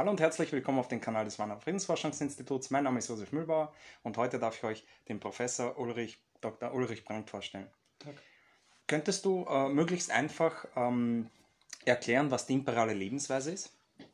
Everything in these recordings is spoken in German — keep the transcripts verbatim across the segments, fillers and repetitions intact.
Hallo und herzlich willkommen auf dem Kanal des Warner Friedensforschungsinstituts. Mein Name ist Josef Mühlbauer und heute darf ich euch den Professor Ulrich, Doktor Ulrich Brandt vorstellen. Tag. Könntest du äh, möglichst einfach ähm, erklären, was die imperiale Lebensweise ist?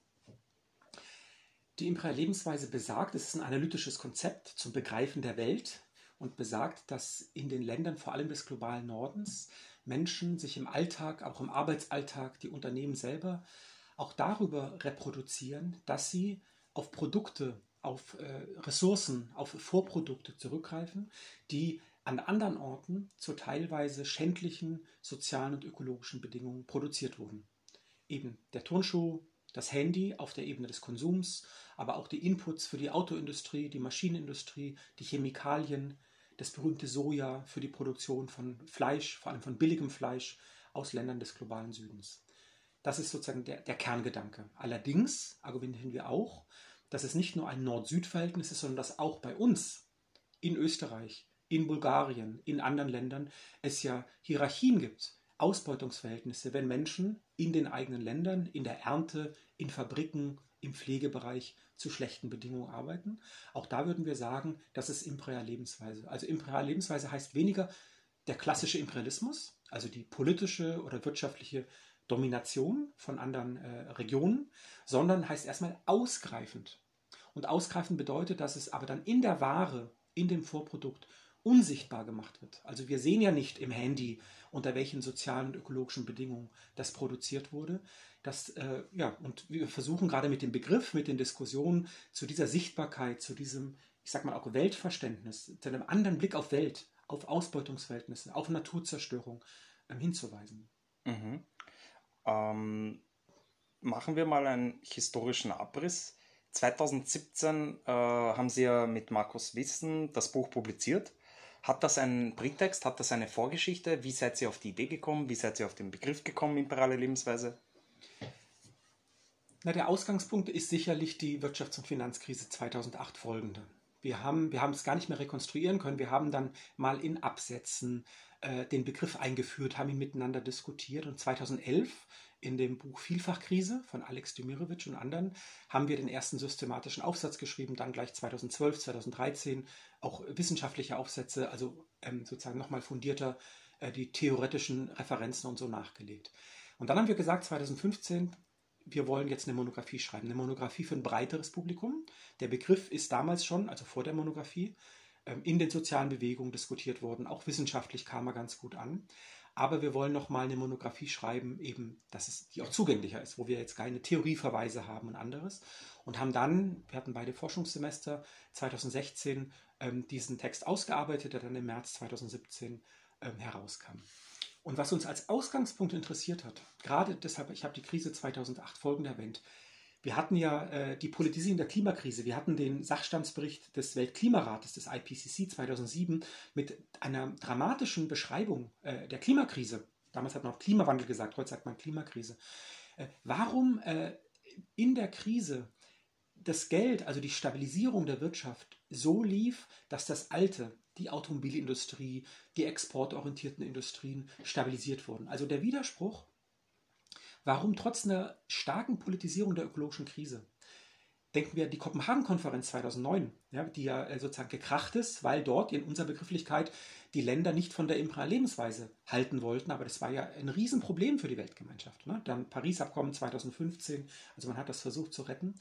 Die imperiale Lebensweise besagt, es ist ein analytisches Konzept zum Begreifen der Welt und besagt, dass in den Ländern, vor allem des globalen Nordens, Menschen sich im Alltag, auch im Arbeitsalltag, die Unternehmen selber, auch darüber reproduzieren, dass sie auf Produkte, auf äh, Ressourcen, auf Vorprodukte zurückgreifen, die an anderen Orten zu teilweise schändlichen sozialen und ökologischen Bedingungen produziert wurden. Eben der Turnschuh, das Handy auf der Ebene des Konsums, aber auch die Inputs für die Autoindustrie, die Maschinenindustrie, die Chemikalien, das berühmte Soja für die Produktion von Fleisch, vor allem von billigem Fleisch aus Ländern des globalen Südens. Das ist sozusagen der, der Kerngedanke. Allerdings argumentieren wir auch, dass es nicht nur ein Nord-Süd-Verhältnis ist, sondern dass auch bei uns in Österreich, in Bulgarien, in anderen Ländern es ja Hierarchien gibt, Ausbeutungsverhältnisse, wenn Menschen in den eigenen Ländern, in der Ernte, in Fabriken, im Pflegebereich zu schlechten Bedingungen arbeiten. Auch da würden wir sagen, das ist imperiale Lebensweise. Also imperiale Lebensweise heißt weniger der klassische Imperialismus, also die politische oder wirtschaftliche Domination von anderen äh, Regionen, sondern heißt erstmal ausgreifend. Und ausgreifend bedeutet, dass es aber dann in der Ware, in dem Vorprodukt unsichtbar gemacht wird. Also wir sehen ja nicht im Handy, unter welchen sozialen und ökologischen Bedingungen das produziert wurde. Das, äh, ja, und wir versuchen gerade mit dem Begriff, mit den Diskussionen zu dieser Sichtbarkeit, zu diesem, ich sag mal auch Weltverständnis, zu einem anderen Blick auf Welt, auf Ausbeutungsverhältnisse, auf Naturzerstörung äh, hinzuweisen. Mhm. Ähm, machen wir mal einen historischen Abriss. zweitausendsiebzehn äh, haben Sie ja mit Markus Wissen das Buch publiziert. Hat das einen Prätext? Hat das eine Vorgeschichte? Wie seid ihr auf die Idee gekommen? Wie seid ihr auf den Begriff gekommen, imperiale Lebensweise? Na, der Ausgangspunkt ist sicherlich die Wirtschafts- und Finanzkrise zweitausendacht folgende. Wir haben, wir haben es gar nicht mehr rekonstruieren können. Wir haben dann mal in Absätzen äh, den Begriff eingeführt, haben ihn miteinander diskutiert. Und zweitausendelf in dem Buch Vielfachkrise von Alex Demirovic und anderen haben wir den ersten systematischen Aufsatz geschrieben, dann gleich zweitausendzwölf, zweitausenddreizehn auch wissenschaftliche Aufsätze, also ähm, sozusagen nochmal fundierter äh, die theoretischen Referenzen und so nachgelegt. Und dann haben wir gesagt, zweitausendfünfzehn, wir wollen jetzt eine Monographie schreiben, eine Monographie für ein breiteres Publikum. Der Begriff ist damals schon, also vor der Monographie, in den sozialen Bewegungen diskutiert worden. Auch wissenschaftlich kam er ganz gut an. Aber wir wollen nochmal eine Monographie schreiben, eben, dass es, die auch zugänglicher ist, wo wir jetzt keine Theorieverweise haben und anderes. Und haben dann, wir hatten beide Forschungssemester, zweitausendsechzehn ähm, diesen Text ausgearbeitet, der dann im März zweitausendsiebzehn ähm, herauskam. Und was uns als Ausgangspunkt interessiert hat, gerade deshalb, ich habe die Krise zweitausendacht folgende erwähnt, wir hatten ja äh, die Politisierung der Klimakrise, wir hatten den Sachstandsbericht des Weltklimarates, des I P C C zweitausendsieben, mit einer dramatischen Beschreibung äh, der Klimakrise. Damals hat man auch Klimawandel gesagt, heute sagt man Klimakrise. Äh, warum äh, in der Krise das Geld, also die Stabilisierung der Wirtschaft so lief, dass das Alte, die Automobilindustrie, die exportorientierten Industrien stabilisiert wurden. Also der Widerspruch, warum trotz einer starken Politisierung der ökologischen Krise, denken wir an die Kopenhagen-Konferenz zweitausendneun, ja, die ja sozusagen gekracht ist, weil dort in unserer Begrifflichkeit die Länder nicht von der imperialen Lebensweise halten wollten, aber das war ja ein Riesenproblem für die Weltgemeinschaft. Ne? Dann Paris-Abkommen zweitausendfünfzehn, also man hat das versucht zu retten.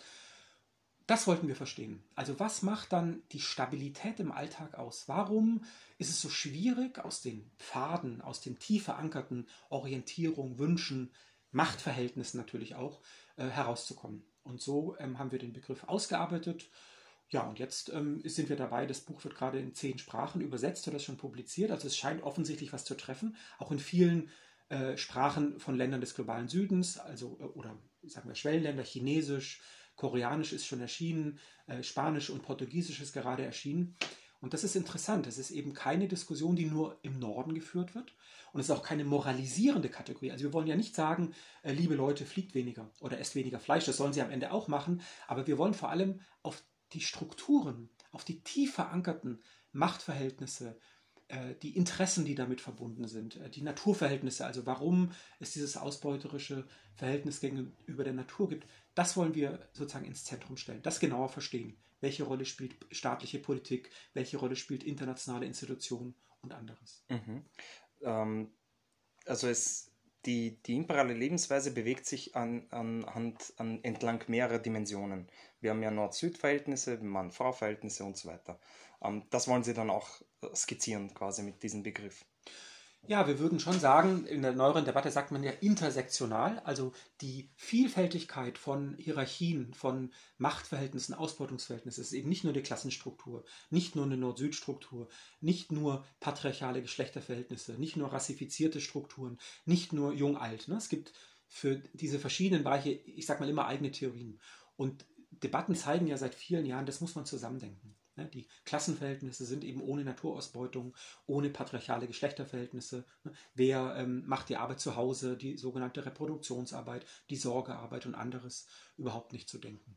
Das wollten wir verstehen. Also was macht dann die Stabilität im Alltag aus? Warum ist es so schwierig, aus den Pfaden, aus den tief verankerten Orientierungen, Wünschen, Machtverhältnissen natürlich auch, äh, herauszukommen? Und so ähm, haben wir den Begriff ausgearbeitet. Ja, und jetzt ähm, sind wir dabei, das Buch wird gerade in zehn Sprachen übersetzt oder ist schon publiziert. Also es scheint offensichtlich was zu treffen, auch in vielen äh, Sprachen von Ländern des globalen Südens, also äh, oder sagen wir Schwellenländer, Chinesisch, Koreanisch ist schon erschienen, äh, Spanisch und Portugiesisch ist gerade erschienen. Und das ist interessant. Es ist eben keine Diskussion, die nur im Norden geführt wird. Und es ist auch keine moralisierende Kategorie. Also wir wollen ja nicht sagen, äh, liebe Leute, fliegt weniger oder esst weniger Fleisch. Das sollen sie am Ende auch machen. Aber wir wollen vor allem auf die Strukturen, auf die tief verankerten Machtverhältnisse, die Interessen, die damit verbunden sind, die Naturverhältnisse, also warum es dieses ausbeuterische Verhältnis gegenüber der Natur gibt, das wollen wir sozusagen ins Zentrum stellen, das genauer verstehen. Welche Rolle spielt staatliche Politik, welche Rolle spielt internationale Institutionen und anderes. Mhm. Ähm, also es, die, die imperiale Lebensweise bewegt sich an, an, an, an entlang mehrerer Dimensionen. Wir haben ja Nord-Süd-Verhältnisse, Mann-Frau-Verhältnisse und so weiter. Ähm, das wollen Sie dann auch skizzieren quasi mit diesem Begriff. Ja, wir würden schon sagen, in der neueren Debatte sagt man ja intersektional, also die Vielfältigkeit von Hierarchien, von Machtverhältnissen, Ausbeutungsverhältnissen ist eben nicht nur die Klassenstruktur, nicht nur eine Nord-Süd-Struktur, nicht nur patriarchale Geschlechterverhältnisse, nicht nur rassifizierte Strukturen, nicht nur jung-alt. Ne? Es gibt für diese verschiedenen Bereiche, ich sag mal immer eigene Theorien. Und Debatten zeigen ja seit vielen Jahren, das muss man zusammendenken. Die Klassenverhältnisse sind eben ohne Naturausbeutung, ohne patriarchale Geschlechterverhältnisse. Wer ähm, macht die Arbeit zu Hause, die sogenannte Reproduktionsarbeit, die Sorgearbeit und anderes überhaupt nicht zu denken.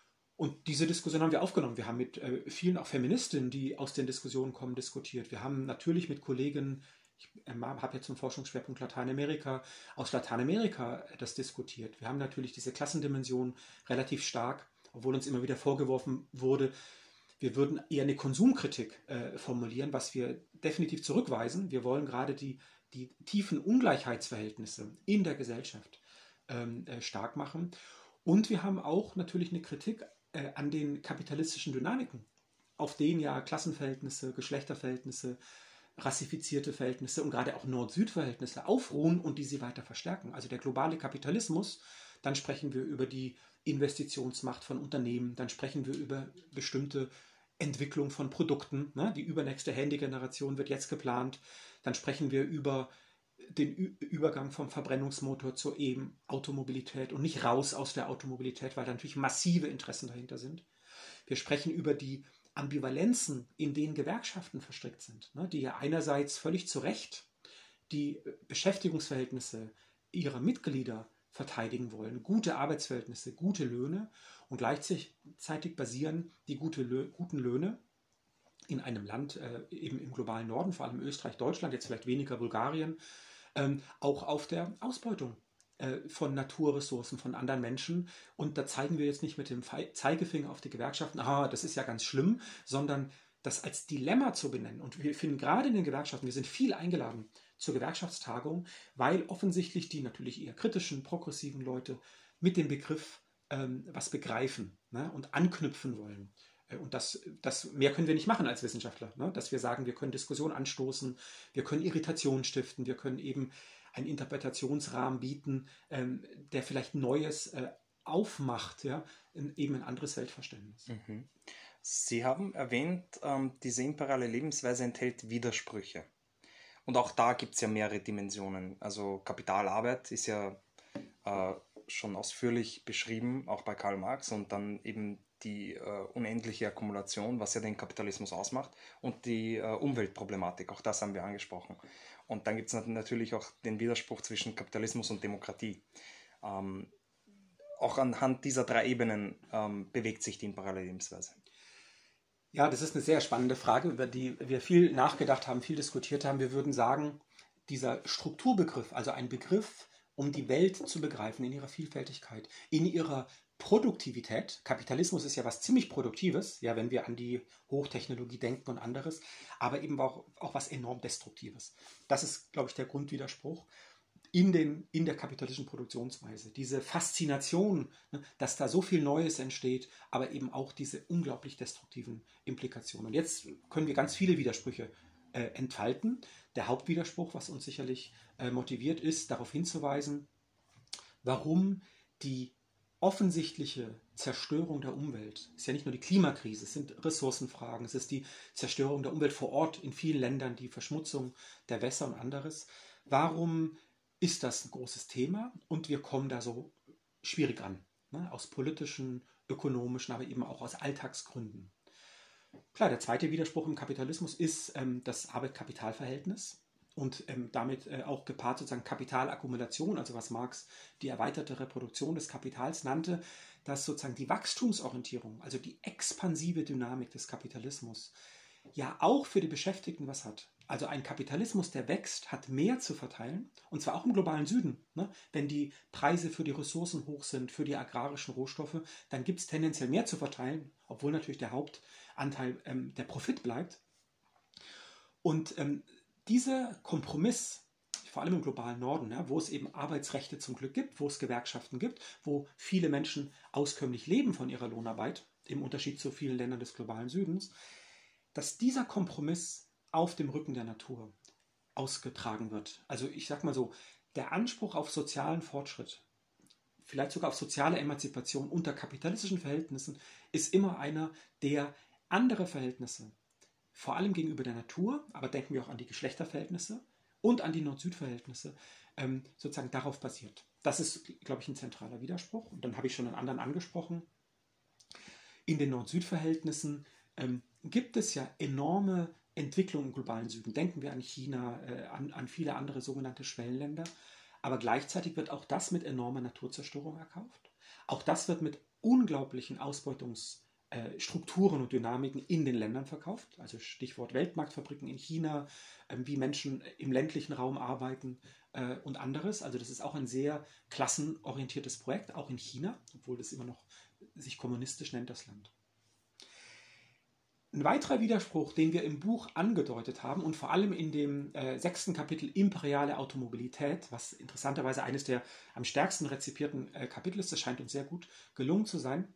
Und diese Diskussion haben wir aufgenommen. Wir haben mit äh, vielen auch Feministinnen, die aus den Diskussionen kommen, diskutiert. Wir haben natürlich mit Kollegen, ich äh, habe jetzt zum Forschungsschwerpunkt Lateinamerika, aus Lateinamerika das diskutiert. Wir haben natürlich diese Klassendimension relativ stark, obwohl uns immer wieder vorgeworfen wurde, wir würden eher eine Konsumkritik äh, formulieren, was wir definitiv zurückweisen. Wir wollen gerade die, die tiefen Ungleichheitsverhältnisse in der Gesellschaft ähm, äh, stark machen. Und wir haben auch natürlich eine Kritik äh, an den kapitalistischen Dynamiken, auf denen ja Klassenverhältnisse, Geschlechterverhältnisse, rassifizierte Verhältnisse und gerade auch Nord-Süd-Verhältnisse aufruhen und die sie weiter verstärken. Also der globale Kapitalismus, dann sprechen wir über die Investitionsmacht von Unternehmen, dann sprechen wir über bestimmte Entwicklung von Produkten. Ne? Die übernächste Handy-Generation wird jetzt geplant. Dann sprechen wir über den Ü- Übergang vom Verbrennungsmotor zur eben Automobilität und nicht raus aus der Automobilität, weil da natürlich massive Interessen dahinter sind. Wir sprechen über die Ambivalenzen, in denen Gewerkschaften verstrickt sind, ne? Die ja einerseits völlig zu Recht die Beschäftigungsverhältnisse ihrer Mitglieder verteidigen wollen, gute Arbeitsverhältnisse, gute Löhne und gleichzeitig basieren die gute Lö- guten Löhne in einem Land, äh, eben im globalen Norden, vor allem Österreich, Deutschland, jetzt vielleicht weniger Bulgarien, ähm, auch auf der Ausbeutung äh, von Naturressourcen, von anderen Menschen. Und da zeigen wir jetzt nicht mit dem Fe- Zeigefinger auf die Gewerkschaften, ah, das ist ja ganz schlimm, sondern das als Dilemma zu benennen. Und wir finden gerade in den Gewerkschaften, wir sind viel eingeladen zur Gewerkschaftstagung, weil offensichtlich die natürlich eher kritischen, progressiven Leute mit dem Begriff ähm, was begreifen, ne, und anknüpfen wollen. Äh, Und das, das mehr können wir nicht machen als Wissenschaftler, ne? Dass wir sagen, wir können Diskussion anstoßen, wir können Irritation stiften, wir können eben einen Interpretationsrahmen bieten, ähm, der vielleicht Neues äh, aufmacht, ja, in, eben ein anderes Weltverständnis. Mhm. Sie haben erwähnt, ähm, diese imperiale Lebensweise enthält Widersprüche. Und auch da gibt es ja mehrere Dimensionen. Also Kapitalarbeit ist ja äh, schon ausführlich beschrieben, auch bei Karl Marx, und dann eben die äh, unendliche Akkumulation, was ja den Kapitalismus ausmacht, und die äh, Umweltproblematik, auch das haben wir angesprochen. Und dann gibt es natürlich auch den Widerspruch zwischen Kapitalismus und Demokratie. Ähm, auch anhand dieser drei Ebenen ähm, bewegt sich die imperiale Lebensweise. Ja, das ist eine sehr spannende Frage, über die wir viel nachgedacht haben, viel diskutiert haben. Wir würden sagen, dieser Strukturbegriff, also ein Begriff, um die Welt zu begreifen in ihrer Vielfältigkeit, in ihrer Produktivität. Kapitalismus ist ja was ziemlich Produktives, ja, wenn wir an die Hochtechnologie denken und anderes, aber eben auch, auch was enorm Destruktives. Das ist, glaube ich, der Grundwiderspruch in, den, in der kapitalistischen Produktionsweise. Diese Faszination, ne, dass da so viel Neues entsteht, aber eben auch diese unglaublich destruktiven Implikationen. Und jetzt können wir ganz viele Widersprüche äh, entfalten. Der Hauptwiderspruch, was uns sicherlich äh, motiviert, ist, darauf hinzuweisen, warum die offensichtliche Zerstörung der Umwelt, ist ja nicht nur die Klimakrise, es sind Ressourcenfragen, es ist die Zerstörung der Umwelt vor Ort in vielen Ländern, die Verschmutzung der Wässer und anderes. Warum ist das ein großes Thema und wir kommen da so schwierig an, ne? Aus politischen, ökonomischen, aber eben auch aus Alltagsgründen. Klar, der zweite Widerspruch im Kapitalismus ist ähm, das Arbeit-Kapital-Verhältnis und ähm, damit äh, auch gepaart sozusagen Kapitalakkumulation, also was Marx die erweiterte Reproduktion des Kapitals nannte, dass sozusagen die Wachstumsorientierung, also die expansive Dynamik des Kapitalismus ja auch für die Beschäftigten was hat. Also ein Kapitalismus, der wächst, hat mehr zu verteilen, und zwar auch im globalen Süden. Ne? Wenn die Preise für die Ressourcen hoch sind, für die agrarischen Rohstoffe, dann gibt es tendenziell mehr zu verteilen, obwohl natürlich der Hauptanteil ähm, der Profit bleibt. Und ähm, dieser Kompromiss, vor allem im globalen Norden, ja, wo es eben Arbeitsrechte zum Glück gibt, wo es Gewerkschaften gibt, wo viele Menschen auskömmlich leben von ihrer Lohnarbeit, im Unterschied zu vielen Ländern des globalen Südens, dass dieser Kompromiss auf dem Rücken der Natur ausgetragen wird. Also ich sage mal so, der Anspruch auf sozialen Fortschritt, vielleicht sogar auf soziale Emanzipation unter kapitalistischen Verhältnissen, ist immer einer, der andere Verhältnisse, vor allem gegenüber der Natur, aber denken wir auch an die Geschlechterverhältnisse und an die Nord-Süd-Verhältnisse, ähm, sozusagen darauf basiert. Das ist, glaube ich, ein zentraler Widerspruch. Und dann habe ich schon einen anderen angesprochen. In den Nord-Süd-Verhältnissen ähm, gibt es ja enorme Entwicklung im globalen Süden. Denken wir an China, äh, an, an viele andere sogenannte Schwellenländer. Aber gleichzeitig wird auch das mit enormer Naturzerstörung erkauft. Auch das wird mit unglaublichen Ausbeutungsstrukturen und Dynamiken in den Ländern verkauft. Also Stichwort Weltmarktfabriken in China, äh, wie Menschen im ländlichen Raum arbeiten äh, und anderes. Also das ist auch ein sehr klassenorientiertes Projekt, auch in China, obwohl das immer noch sich kommunistisch nennt, das Land. Ein weiterer Widerspruch, den wir im Buch angedeutet haben und vor allem in dem äh, sechsten Kapitel Imperiale Automobilität, was interessanterweise eines der am stärksten rezipierten äh, Kapitel ist, das scheint uns sehr gut gelungen zu sein,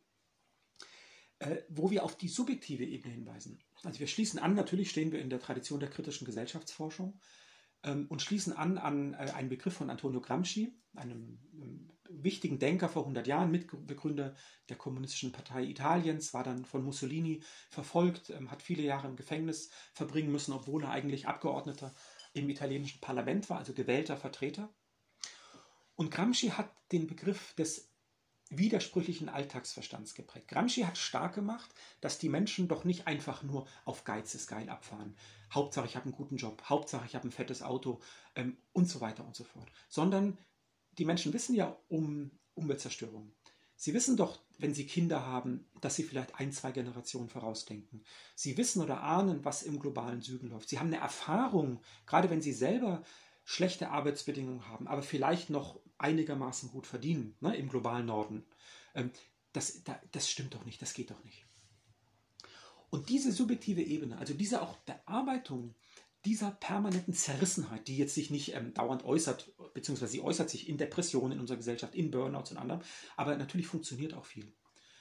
äh, wo wir auf die subjektive Ebene hinweisen. Also wir schließen an, natürlich stehen wir in der Tradition der kritischen Gesellschaftsforschung ähm, und schließen an an äh, einen Begriff von Antonio Gramsci, einem ähm, wichtigen Denker vor hundert Jahren, Mitbegründer der Kommunistischen Partei Italiens, war dann von Mussolini verfolgt, ähm, hat viele Jahre im Gefängnis verbringen müssen, obwohl er eigentlich Abgeordneter im italienischen Parlament war, also gewählter Vertreter. Und Gramsci hat den Begriff des widersprüchlichen Alltagsverstands geprägt. Gramsci hat stark gemacht, dass die Menschen doch nicht einfach nur auf Geiz ist geil abfahren. Hauptsache ich habe einen guten Job, Hauptsache ich habe ein fettes Auto ähm, und so weiter und so fort. Sondern die Menschen wissen ja um Umweltzerstörung. Sie wissen doch, wenn sie Kinder haben, dass sie vielleicht ein, zwei Generationen vorausdenken. Sie wissen oder ahnen, was im globalen Süden läuft. Sie haben eine Erfahrung, gerade wenn sie selber schlechte Arbeitsbedingungen haben, aber vielleicht noch einigermaßen gut verdienen, ne, im globalen Norden. Ähm, das, das stimmt doch nicht, das geht doch nicht. Und diese subjektive Ebene, also diese auch Bearbeitung dieser permanenten Zerrissenheit, die jetzt sich nicht ähm, dauernd äußert, beziehungsweise sie äußert sich in Depressionen in unserer Gesellschaft, in Burnouts und anderem, aber natürlich funktioniert auch viel.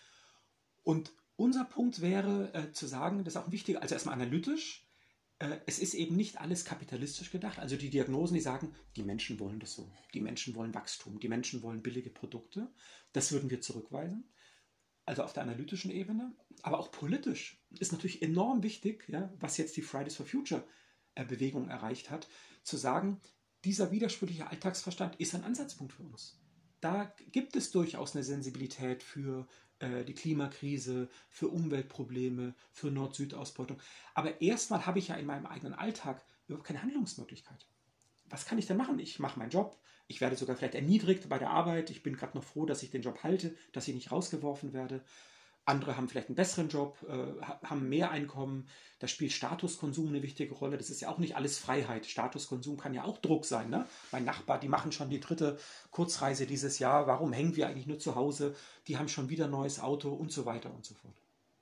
Und unser Punkt wäre äh, zu sagen, das ist auch wichtig, also erstmal analytisch, äh, es ist eben nicht alles kapitalistisch gedacht, also die Diagnosen, die sagen, die Menschen wollen das so, die Menschen wollen Wachstum, die Menschen wollen billige Produkte, das würden wir zurückweisen. Also auf der analytischen Ebene, aber auch politisch ist natürlich enorm wichtig, ja, was jetzt die Fridays for Future Bewegung erreicht hat, zu sagen, dieser widersprüchliche Alltagsverstand ist ein Ansatzpunkt für uns. Da gibt es durchaus eine Sensibilität für äh, die Klimakrise, für Umweltprobleme, für Nord-Süd-Ausbeutung. Aber erstmal habe ich ja in meinem eigenen Alltag überhaupt keine Handlungsmöglichkeit. Was kann ich denn machen? Ich mache meinen Job, ich werde sogar vielleicht erniedrigt bei der Arbeit, ich bin gerade noch froh, dass ich den Job halte, dass ich nicht rausgeworfen werde. Andere haben vielleicht einen besseren Job, äh, haben mehr Einkommen. Da spielt Statuskonsum eine wichtige Rolle. Das ist ja auch nicht alles Freiheit. Statuskonsum kann ja auch Druck sein. Ne? Mein Nachbar, die machen schon die dritte Kurzreise dieses Jahr. Warum hängen wir eigentlich nur zu Hause? Die haben schon wieder ein neues Auto und so weiter und so fort.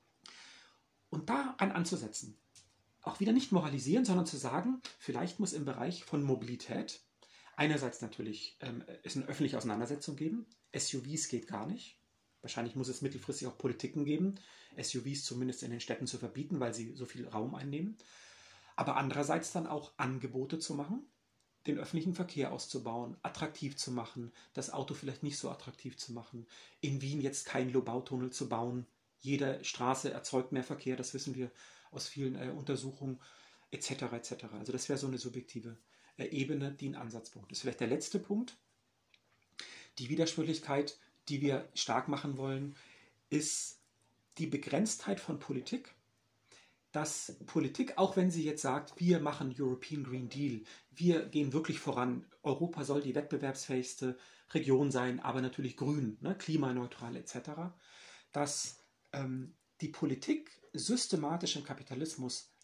Und daran anzusetzen, auch wieder nicht moralisieren, sondern zu sagen, vielleicht muss im Bereich von Mobilität einerseits natürlich ähm, es eine öffentliche Auseinandersetzung geben. S U Vs geht gar nicht. Wahrscheinlich muss es mittelfristig auch Politiken geben, S U Vs zumindest in den Städten zu verbieten, weil sie so viel Raum einnehmen. Aber andererseits dann auch Angebote zu machen, den öffentlichen Verkehr auszubauen, attraktiv zu machen, das Auto vielleicht nicht so attraktiv zu machen. In Wien jetzt keinen Lobautunnel zu bauen. Jede Straße erzeugt mehr Verkehr, das wissen wir aus vielen äh, Untersuchungen, et cetera et cetera. Also das wäre so eine subjektive äh, Ebene, die ein Ansatzpunkt ist. Vielleicht der letzte Punkt, die Widersprüchlichkeit, die wir stark machen wollen, ist die Begrenztheit von Politik. Dass Politik, auch wenn sie jetzt sagt, wir machen European Green Deal, wir gehen wirklich voran, Europa soll die wettbewerbsfähigste Region sein, aber natürlich grün, ne, klimaneutral et cetera, dass ähm, die Politik systematisch im Kapitalismus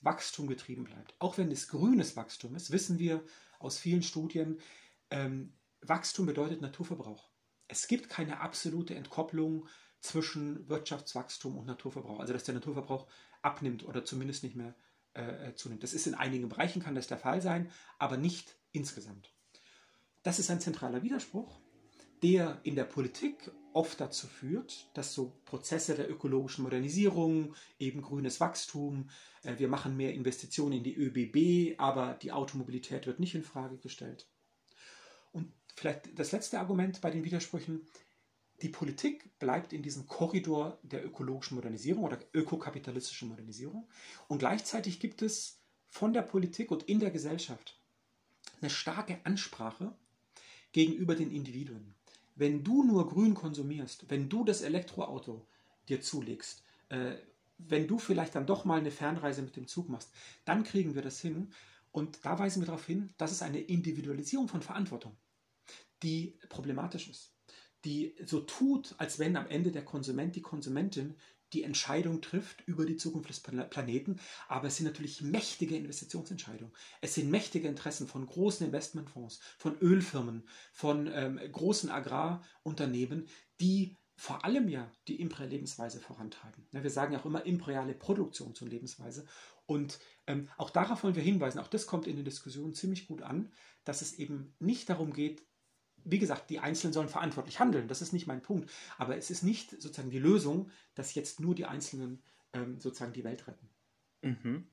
Wachstum getrieben bleibt, auch wenn es grünes Wachstum ist, wissen wir aus vielen Studien, ähm, Wachstum bedeutet Naturverbrauch. Es gibt keine absolute Entkopplung zwischen Wirtschaftswachstum und Naturverbrauch, also dass der Naturverbrauch abnimmt oder zumindest nicht mehr äh, zunimmt. Das ist in einigen Bereichen, kann das der Fall sein, aber nicht insgesamt. Das ist ein zentraler Widerspruch, der in der Politik oft dazu führt, dass so Prozesse der ökologischen Modernisierung, eben grünes Wachstum, äh, wir machen mehr Investitionen in die ÖBB, aber die Automobilität wird nicht in Frage gestellt. Und vielleicht das letzte Argument bei den Widersprüchen: Die Politik bleibt in diesem Korridor der ökologischen Modernisierung oder ökokapitalistischen Modernisierung, und gleichzeitig gibt es von der Politik und in der Gesellschaft eine starke Ansprache gegenüber den Individuen. Wenn du nur grün konsumierst, wenn du das Elektroauto dir zulegst, äh, wenn du vielleicht dann doch mal eine Fernreise mit dem Zug machst, dann kriegen wir das hin. Und da weisen wir darauf hin, dass es eine Individualisierung von Verantwortung, die problematisch ist, die so tut, als wenn am Ende der Konsument, die Konsumentin die Entscheidung trifft über die Zukunft des Planeten, aber es sind natürlich mächtige Investitionsentscheidungen. Es sind mächtige Interessen von großen Investmentfonds, von Ölfirmen, von ähm, großen Agrarunternehmen, die vor allem ja die imperiale Lebensweise vorantreiben. Ja, wir sagen ja auch immer imperiale Produktion zur Lebensweise. Und ähm, auch darauf wollen wir hinweisen, auch das kommt in den Diskussionen ziemlich gut an, dass es eben nicht darum geht, wie gesagt, die Einzelnen sollen verantwortlich handeln, das ist nicht mein Punkt. Aber es ist nicht sozusagen die Lösung, dass jetzt nur die Einzelnen ähm, sozusagen die Welt retten. Mhm.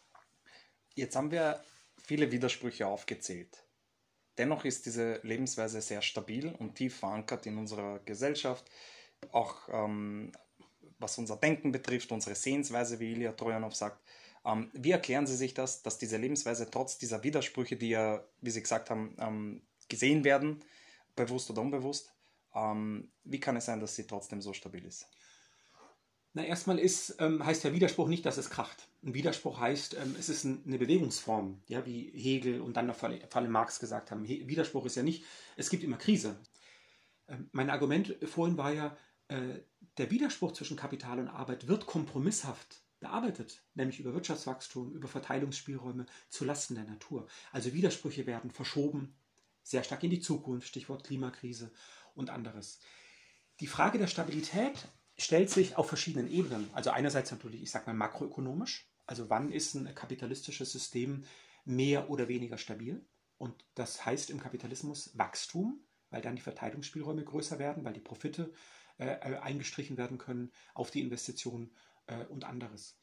Jetzt haben wir viele Widersprüche aufgezählt. Dennoch ist diese Lebensweise sehr stabil und tief verankert in unserer Gesellschaft. Auch ähm, was unser Denken betrifft, unsere Sehensweise, wie Ilya Trojanow sagt. Ähm, wie erklären Sie sich das, dass diese Lebensweise trotz dieser Widersprüche, die ja, wie Sie gesagt haben, ähm, gesehen werden, bewusst oder unbewusst, ähm, wie kann es sein, dass sie trotzdem so stabil ist? Na, erstmal ist, ähm, heißt ja Widerspruch nicht, dass es kracht. Ein Widerspruch heißt, ähm, es ist ein, eine Bewegungsform, ja, wie Hegel und dann vor allem Marx gesagt haben. He Widerspruch ist ja nicht, es gibt immer Krise. Ähm, mein Argument vorhin war ja, äh, der Widerspruch zwischen Kapital und Arbeit wird kompromisshaft bearbeitet, nämlich über Wirtschaftswachstum, über Verteilungsspielräume zulasten der Natur. Also Widersprüche werden verschoben, sehr stark in die Zukunft, Stichwort Klimakrise und anderes. Die Frage der Stabilität stellt sich auf verschiedenen Ebenen. Also einerseits natürlich, ich sage mal makroökonomisch, also wann ist ein kapitalistisches System mehr oder weniger stabil? Und das heißt im Kapitalismus Wachstum, weil dann die Verteilungsspielräume größer werden, weil die Profite äh, eingestrichen werden können auf die Investitionen äh, und anderes.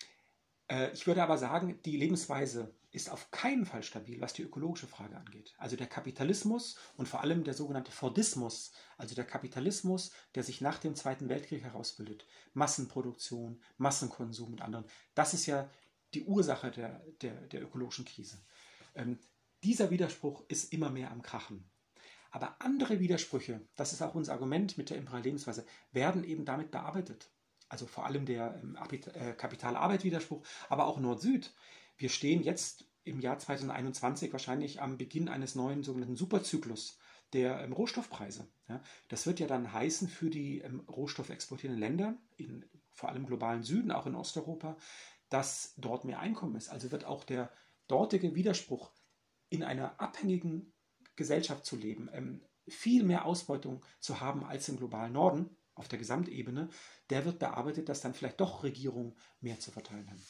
Äh, ich würde aber sagen, die Lebensweise ist auf keinen Fall stabil, was die ökologische Frage angeht. Also der Kapitalismus und vor allem der sogenannte Fordismus, also der Kapitalismus, der sich nach dem Zweiten Weltkrieg herausbildet, Massenproduktion, Massenkonsum und anderen, das ist ja die Ursache der, der, der ökologischen Krise. Ähm, dieser Widerspruch ist immer mehr am Krachen. Aber andere Widersprüche, das ist auch unser Argument mit der imperialen Lebensweise, werden eben damit bearbeitet. Also vor allem der ähm, äh, Kapital-Arbeit-Widerspruch, aber auch Nord-Süd. Wir stehen jetzt im Jahr zweitausendeinundzwanzig wahrscheinlich am Beginn eines neuen sogenannten Superzyklus der ähm, Rohstoffpreise. Ja, das wird ja dann heißen für die ähm, rohstoffexportierenden Länder, in, vor allem im globalen Süden, auch in Osteuropa, dass dort mehr Einkommen ist. Also wird auch der dortige Widerspruch, in einer abhängigen Gesellschaft zu leben, ähm, viel mehr Ausbeutung zu haben als im globalen Norden, auf der Gesamtebene, der wird bearbeitet, dass dann vielleicht doch Regierungen mehr zu verteilen haben.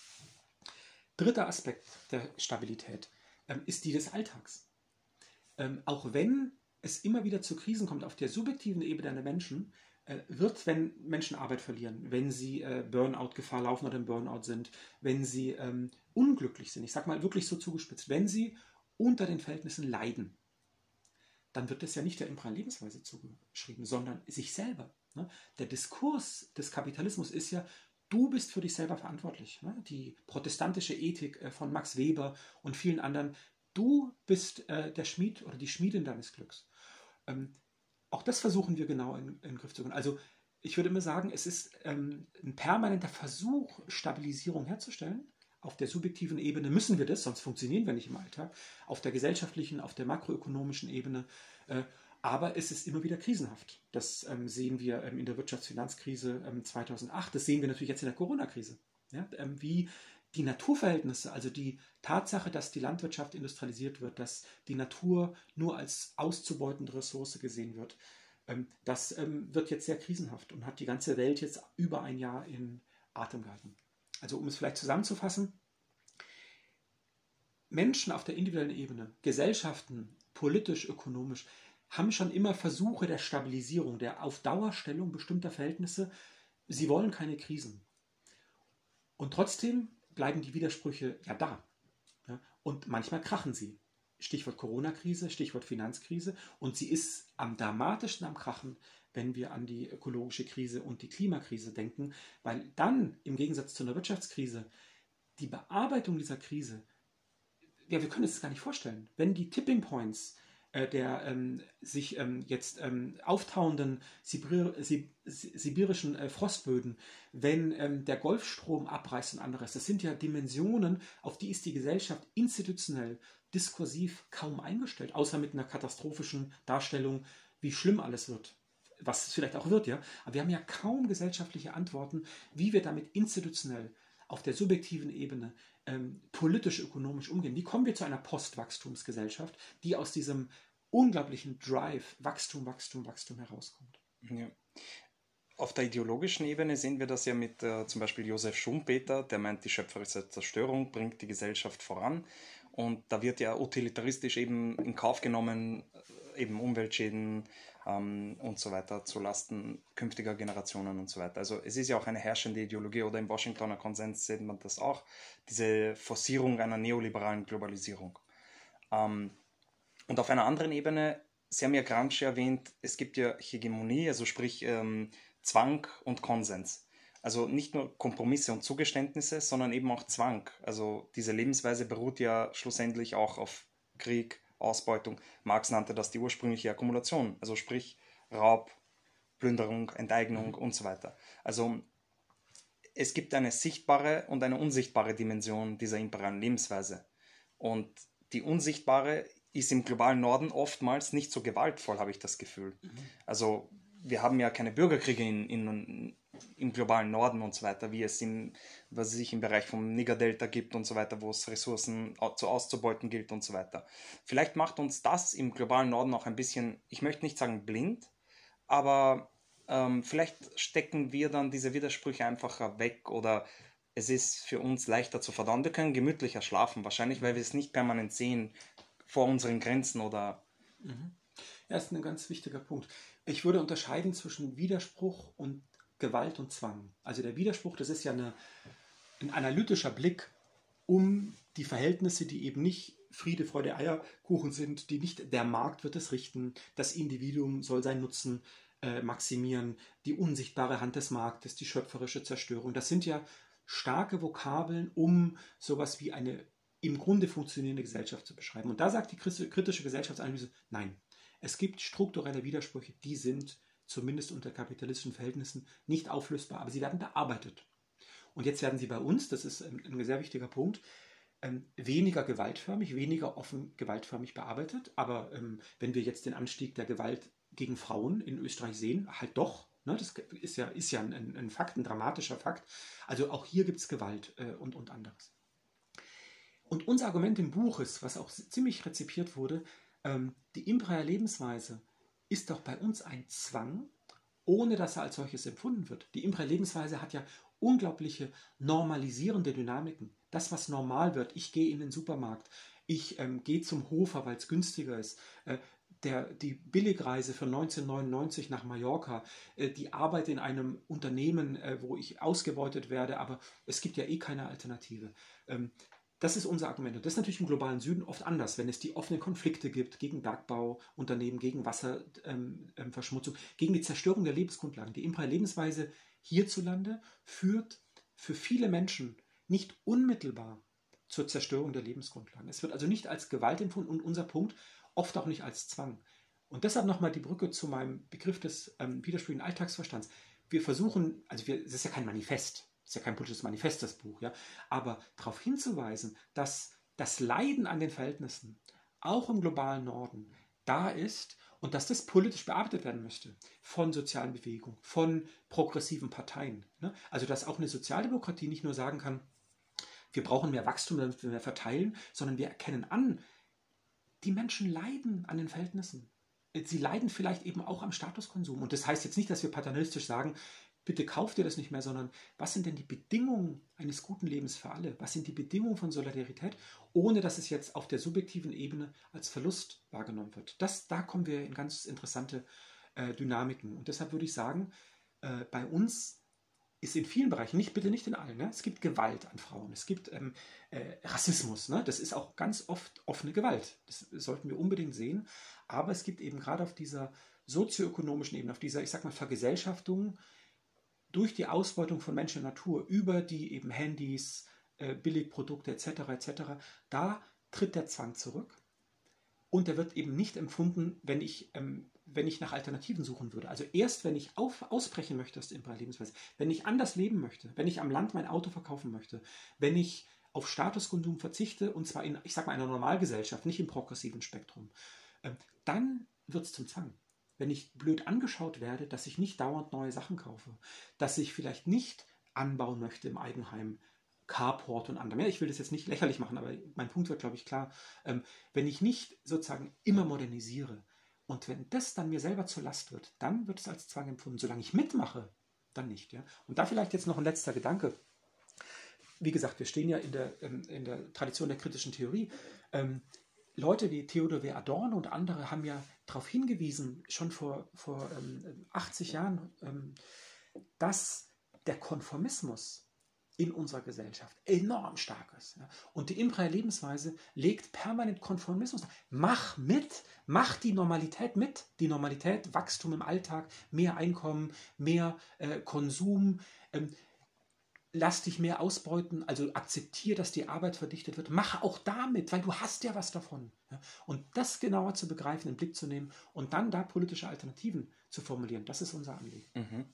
Dritter Aspekt der Stabilität ähm, ist die des Alltags. Ähm, auch wenn es immer wieder zu Krisen kommt auf der subjektiven Ebene der Menschen, äh, wird, wenn Menschen Arbeit verlieren, wenn sie äh, Burnout-Gefahr laufen oder im Burnout sind, wenn sie ähm, unglücklich sind, ich sage mal wirklich so zugespitzt, wenn sie unter den Verhältnissen leiden, dann wird das ja nicht der imperialen Lebensweise zugeschrieben, sondern sich selber. Ne? Der Diskurs des Kapitalismus ist ja, du bist für dich selber verantwortlich. Ne? Die protestantische Ethik äh, von Max Weber und vielen anderen, du bist äh, der Schmied oder die Schmiedin deines Glücks. Ähm, auch das versuchen wir genau in, in den Griff zu bringen. Also ich würde immer sagen, es ist ähm, ein permanenter Versuch, Stabilisierung herzustellen. Auf der subjektiven Ebene müssen wir das, sonst funktionieren wir nicht im Alltag. Auf der gesellschaftlichen, auf der makroökonomischen Ebene. Äh, aber es ist immer wieder krisenhaft. Das ähm, sehen wir ähm, in der Wirtschaftsfinanzkrise ähm, zweitausendacht. Das sehen wir natürlich jetzt in der Corona-Krise. Ja? Ähm, wie die Naturverhältnisse, also die Tatsache, dass die Landwirtschaft industrialisiert wird, dass die Natur nur als auszubeutende Ressource gesehen wird, ähm, das ähm, wird jetzt sehr krisenhaft und hat die ganze Welt jetzt über ein Jahr in Atem gehalten. Also um es vielleicht zusammenzufassen, Menschen auf der individuellen Ebene, Gesellschaften, politisch, ökonomisch, haben schon immer Versuche der Stabilisierung, der Aufdauerstellung bestimmter Verhältnisse. Sie wollen keine Krisen. Und trotzdem bleiben die Widersprüche ja da. Ja? Und manchmal krachen sie. Stichwort Corona-Krise, Stichwort Finanzkrise. Und sie ist am dramatischsten am Krachen, wenn wir an die ökologische Krise und die Klimakrise denken, weil dann, im Gegensatz zu einer Wirtschaftskrise, die Bearbeitung dieser Krise, ja, wir können es gar nicht vorstellen. Wenn die Tipping Points äh, der ähm, sich ähm, jetzt ähm, auftauenden Sibir Sib sibirischen äh, Frostböden, wenn ähm, der Golfstrom abreißt und anderes, das sind ja Dimensionen, auf die ist die Gesellschaft institutionell, diskursiv kaum eingestellt, außer mit einer katastrophischen Darstellung, wie schlimm alles wird. Was es vielleicht auch wird, ja. Aber wir haben ja kaum gesellschaftliche Antworten, wie wir damit institutionell auf der subjektiven Ebene ähm, politisch-ökonomisch umgehen. Wie kommen wir zu einer Postwachstumsgesellschaft, die aus diesem unglaublichen Drive Wachstum, Wachstum, Wachstum herauskommt? Ja. Auf der ideologischen Ebene sehen wir das ja mit äh, zum Beispiel Josef Schumpeter, der meint, die schöpferische Zerstörung bringt die Gesellschaft voran. Und da wird ja utilitaristisch eben in Kauf genommen, eben Umweltschäden ähm, und so weiter zu Lasten künftiger Generationen und so weiter. Also es ist ja auch eine herrschende Ideologie, oder im Washingtoner Konsens sieht man das auch, diese Forcierung einer neoliberalen Globalisierung. Ähm, und auf einer anderen Ebene, Sie haben ja Gramsci erwähnt, es gibt ja Hegemonie, also sprich ähm, Zwang und Konsens. Also nicht nur Kompromisse und Zugeständnisse, sondern eben auch Zwang. Also diese Lebensweise beruht ja schlussendlich auch auf Krieg, Ausbeutung. Marx nannte das die ursprüngliche Akkumulation, also sprich Raub, Plünderung, Enteignung mhm. und so weiter. Also es gibt eine sichtbare und eine unsichtbare Dimension dieser imperialen Lebensweise. Und die unsichtbare ist im globalen Norden oftmals nicht so gewaltvoll, habe ich das Gefühl. Mhm. Also wir haben ja keine Bürgerkriege in, in, im globalen Norden und so weiter, wie es im, was es sich im Bereich vom Niger-Delta gibt und so weiter, wo es Ressourcen zu auszubeuten gilt und so weiter. Vielleicht macht uns das im globalen Norden auch ein bisschen, ich möchte nicht sagen blind, aber ähm, vielleicht stecken wir dann diese Widersprüche einfacher weg oder es ist für uns leichter zu verdauen. Wir können gemütlicher schlafen wahrscheinlich, weil wir es nicht permanent sehen vor unseren Grenzen oder... Mhm. Ja, das ist ein ganz wichtiger Punkt. Ich würde unterscheiden zwischen Widerspruch und Gewalt und Zwang. Also der Widerspruch, das ist ja eine, ein analytischer Blick um die Verhältnisse, die eben nicht Friede, Freude, Eierkuchen sind, die nicht der Markt wird es richten, das Individuum soll seinen Nutzen äh, maximieren, die unsichtbare Hand des Marktes, die schöpferische Zerstörung. Das sind ja starke Vokabeln, um sowas wie eine im Grunde funktionierende Gesellschaft zu beschreiben. Und da sagt die kritische Gesellschaftsanalyse, nein, es gibt strukturelle Widersprüche, die sind zumindest unter kapitalistischen Verhältnissen nicht auflösbar, aber sie werden bearbeitet. Und jetzt werden sie bei uns, das ist ein, ein sehr wichtiger Punkt, ähm, weniger gewaltförmig, weniger offen gewaltförmig bearbeitet. Aber ähm, wenn wir jetzt den Anstieg der Gewalt gegen Frauen in Österreich sehen, halt doch, ne, das ist ja, ist ja ein, ein Fakt, ein dramatischer Fakt. Also auch hier gibt es Gewalt äh, und, und anderes. Und unser Argument im Buch ist, was auch ziemlich rezipiert wurde, ähm, die imperiale Lebensweise ist doch bei uns ein Zwang, ohne dass er als solches empfunden wird. Die imperiale Lebensweise hat ja unglaubliche normalisierende Dynamiken. Das, was normal wird, ich gehe in den Supermarkt, ich ähm, gehe zum Hofer, weil es günstiger ist, äh, der, die Billigreise für neunzehnhundertneunundneunzig nach Mallorca, äh, die Arbeit in einem Unternehmen, äh, wo ich ausgebeutet werde, aber es gibt ja eh keine Alternative. Ähm, Das ist unser Argument. Und das ist natürlich im globalen Süden oft anders, wenn es die offenen Konflikte gibt gegen Bergbauunternehmen, gegen Wasserverschmutzung, ähm, gegen die Zerstörung der Lebensgrundlagen. Die imperiale Lebensweise hierzulande führt für viele Menschen nicht unmittelbar zur Zerstörung der Lebensgrundlagen. Es wird also nicht als Gewalt empfunden und unser Punkt oft auch nicht als Zwang. Und deshalb nochmal die Brücke zu meinem Begriff des ähm, widersprüchlichen Alltagsverstands. Wir versuchen, also wir, es ist ja kein Manifest, das ist ja kein politisches Manifest, das Buch, ja, aber darauf hinzuweisen, dass das Leiden an den Verhältnissen auch im globalen Norden da ist und dass das politisch bearbeitet werden müsste von sozialen Bewegungen, von progressiven Parteien. Ne? Also dass auch eine Sozialdemokratie nicht nur sagen kann, wir brauchen mehr Wachstum, damit wir mehr verteilen, sondern wir erkennen an, die Menschen leiden an den Verhältnissen. Sie leiden vielleicht eben auch am Statuskonsum. Und das heißt jetzt nicht, dass wir paternalistisch sagen, bitte kauft ihr das nicht mehr, sondern was sind denn die Bedingungen eines guten Lebens für alle? Was sind die Bedingungen von Solidarität, ohne dass es jetzt auf der subjektiven Ebene als Verlust wahrgenommen wird? Das, da kommen wir in ganz interessante äh, Dynamiken. Und deshalb würde ich sagen, äh, bei uns ist in vielen Bereichen, nicht, bitte nicht in allen, ne? Es gibt Gewalt an Frauen, es gibt ähm, äh, Rassismus, ne? Das ist auch ganz oft offene Gewalt. Das sollten wir unbedingt sehen. Aber es gibt eben gerade auf dieser sozioökonomischen Ebene, auf dieser, ich sag mal, Vergesellschaftung, durch die Ausbeutung von Mensch und Natur, über die eben Handys, äh, Billigprodukte et cetera et cetera, da tritt der Zwang zurück und der wird eben nicht empfunden, wenn ich, ähm, wenn ich nach Alternativen suchen würde. Also erst, wenn ich auf, ausbrechen möchte aus der imperialen Lebensweise, wenn ich anders leben möchte, wenn ich am Land mein Auto verkaufen möchte, wenn ich auf Statuskonsum verzichte, und zwar in, ich sag mal, einer Normalgesellschaft, nicht im progressiven Spektrum, äh, dann wird es zum Zwang. Wenn ich blöd angeschaut werde, dass ich nicht dauernd neue Sachen kaufe, dass ich vielleicht nicht anbauen möchte im Eigenheim, Carport und anderem. Ja, ich will das jetzt nicht lächerlich machen, aber mein Punkt wird, glaube ich, klar. Ähm, wenn ich nicht sozusagen immer modernisiere und wenn das dann mir selber zur Last wird, dann wird es als Zwang empfunden. Solange ich mitmache, dann nicht. Ja? Und da vielleicht jetzt noch ein letzter Gedanke. Wie gesagt, wir stehen ja in der, in der Tradition der kritischen Theorie. Ähm, Leute wie Theodor W. Adorno und andere haben ja darauf hingewiesen, schon vor, vor ähm, achtzig Jahren, ähm, dass der Konformismus in unserer Gesellschaft enorm stark ist. Ja? Und die imperiale Lebensweise legt permanent Konformismus. Mach mit, mach die Normalität mit. Die Normalität, Wachstum im Alltag, mehr Einkommen, mehr äh, Konsum, ähm, lass dich mehr ausbeuten, also akzeptiere, dass die Arbeit verdichtet wird. Mach auch damit, weil du hast ja was davon. Ja? Und das genauer zu begreifen, in den Blick zu nehmen und dann da politische Alternativen zu formulieren, das ist unser Anliegen. Mhm.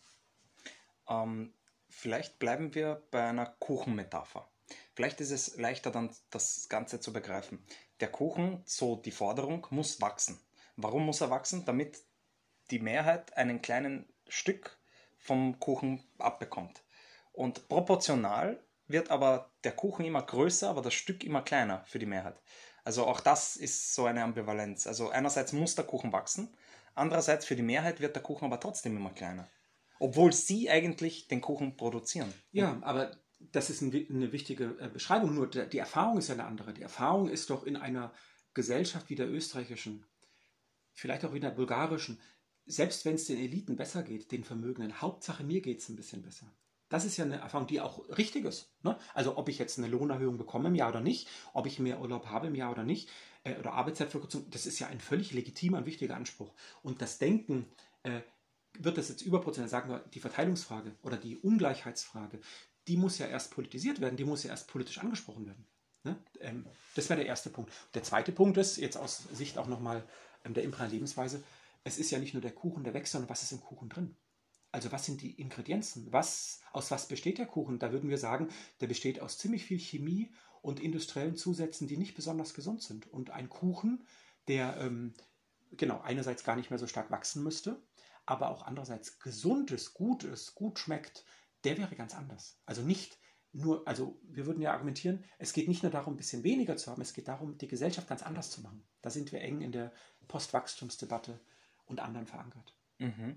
Ähm, vielleicht bleiben wir bei einer Kuchenmetapher. Vielleicht ist es leichter dann, das Ganze zu begreifen. Der Kuchen, so die Forderung, muss wachsen. Warum muss er wachsen? Damit die Mehrheit einen kleinen Stück vom Kuchen abbekommt. Und proportional wird aber der Kuchen immer größer, aber das Stück immer kleiner für die Mehrheit. Also auch das ist so eine Ambivalenz. Also einerseits muss der Kuchen wachsen, andererseits für die Mehrheit wird der Kuchen aber trotzdem immer kleiner. Obwohl sie eigentlich den Kuchen produzieren. Ja, aber das ist eine wichtige Beschreibung, nur die Erfahrung ist ja eine andere. Die Erfahrung ist doch in einer Gesellschaft wie der österreichischen, vielleicht auch wie der bulgarischen, selbst wenn es den Eliten besser geht, den Vermögenden, Hauptsache mir geht es ein bisschen besser. Das ist ja eine Erfahrung, die auch richtig ist. Ne? Also ob ich jetzt eine Lohnerhöhung bekomme im Jahr oder nicht, ob ich mehr Urlaub habe im Jahr oder nicht, äh, oder Arbeitszeitverkürzung, das ist ja ein völlig legitimer und wichtiger Anspruch. Und das Denken, äh, wird das jetzt überproportional, sagen wir, die Verteilungsfrage oder die Ungleichheitsfrage, die muss ja erst politisiert werden, die muss ja erst politisch angesprochen werden. Ne? Ähm, das wäre der erste Punkt. Der zweite Punkt ist, jetzt aus Sicht auch nochmal ähm, der imperialen Lebensweise, es ist ja nicht nur der Kuchen, der wächst, sondern was ist im Kuchen drin? Also was sind die Ingredienzen? Was, aus was besteht der Kuchen? Da würden wir sagen, der besteht aus ziemlich viel Chemie und industriellen Zusätzen, die nicht besonders gesund sind. Und ein Kuchen, der ähm, genau einerseits gar nicht mehr so stark wachsen müsste, aber auch andererseits gesund ist, gut ist, gut schmeckt, der wäre ganz anders. Also nicht nur, also wir würden ja argumentieren, es geht nicht nur darum, ein bisschen weniger zu haben, es geht darum, die Gesellschaft ganz anders zu machen. Da sind wir eng in der Postwachstumsdebatte und anderen verankert. Mhm.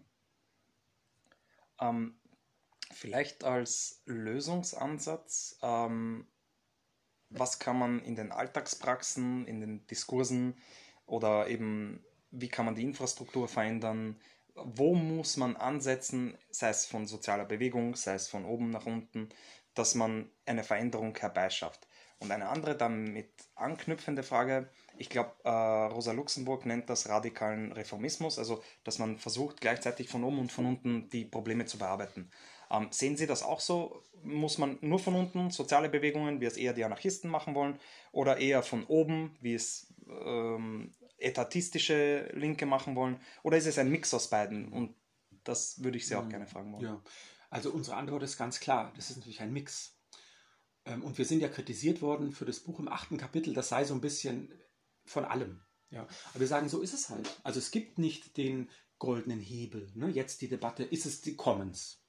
Ähm, vielleicht als Lösungsansatz, ähm, was kann man in den Alltagspraxen, in den Diskursen oder eben, wie kann man die Infrastruktur verändern? Wo muss man ansetzen, sei es von sozialer Bewegung, sei es von oben nach unten, dass man eine Veränderung herbeischafft? Und eine andere damit anknüpfende Frage, ich glaube, äh, Rosa Luxemburg nennt das radikalen Reformismus, also dass man versucht, gleichzeitig von oben und von unten die Probleme zu bearbeiten. Ähm, sehen Sie das auch so? Muss man nur von unten soziale Bewegungen, wie es eher die Anarchisten machen wollen, oder eher von oben, wie es ähm, etatistische Linke machen wollen? Oder ist es ein Mix aus beiden? Und das würde ich Sie auch gerne fragen wollen. Ja, also unsere Antwort ist ganz klar, das ist natürlich ein Mix. Und wir sind ja kritisiert worden für das Buch im achten Kapitel, das sei so ein bisschen von allem. Ja. Aber wir sagen, so ist es halt. Also es gibt nicht den goldenen Hebel. Ne? Jetzt die Debatte, ist es die Commons?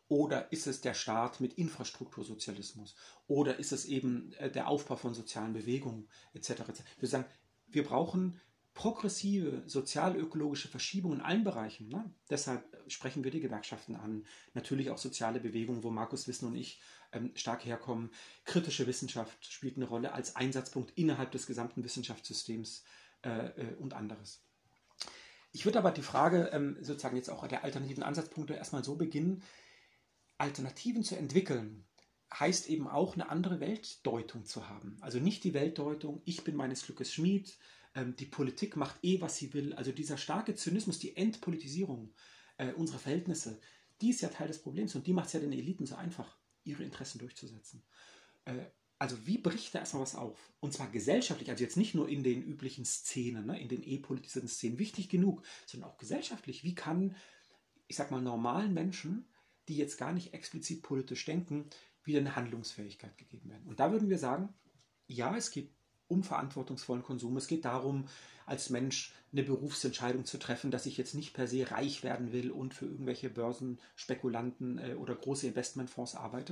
Oder ist es der Staat mit Infrastruktursozialismus? Oder ist es eben äh, der Aufbau von sozialen Bewegungen et cetera et cetera? Wir sagen, wir brauchen progressive sozial-ökologische Verschiebungen in allen Bereichen. Ne? Deshalb sprechen wir die Gewerkschaften an. Natürlich auch soziale Bewegungen, wo Markus Wissen und ich ähm, stark herkommen. Kritische Wissenschaft spielt eine Rolle als Einsatzpunkt innerhalb des gesamten Wissenschaftssystems äh, äh, und anderes. Ich würde aber die Frage ähm, sozusagen jetzt auch der alternativen Ansatzpunkte erstmal so beginnen. Alternativen zu entwickeln heißt eben auch eine andere Weltdeutung zu haben. Also nicht die Weltdeutung, ich bin meines Glückes Schmied, ähm, die Politik macht eh, was sie will. Also dieser starke Zynismus, die Entpolitisierung äh, unserer Verhältnisse, die ist ja Teil des Problems und die macht es ja den Eliten so einfach, ihre Interessen durchzusetzen. Äh, also wie bricht da erstmal was auf? Und zwar gesellschaftlich, also jetzt nicht nur in den üblichen Szenen, ne, in den e-politisierten Szenen, wichtig genug, sondern auch gesellschaftlich. Wie kann, ich sag mal, normalen Menschen, die jetzt gar nicht explizit politisch denken, wieder eine Handlungsfähigkeit gegeben werden? Und da würden wir sagen, ja, es geht um verantwortungsvollen Konsum. Es geht darum, als Mensch eine Berufsentscheidung zu treffen, dass ich jetzt nicht per se reich werden will und für irgendwelche Börsenspekulanten äh, oder große Investmentfonds arbeite.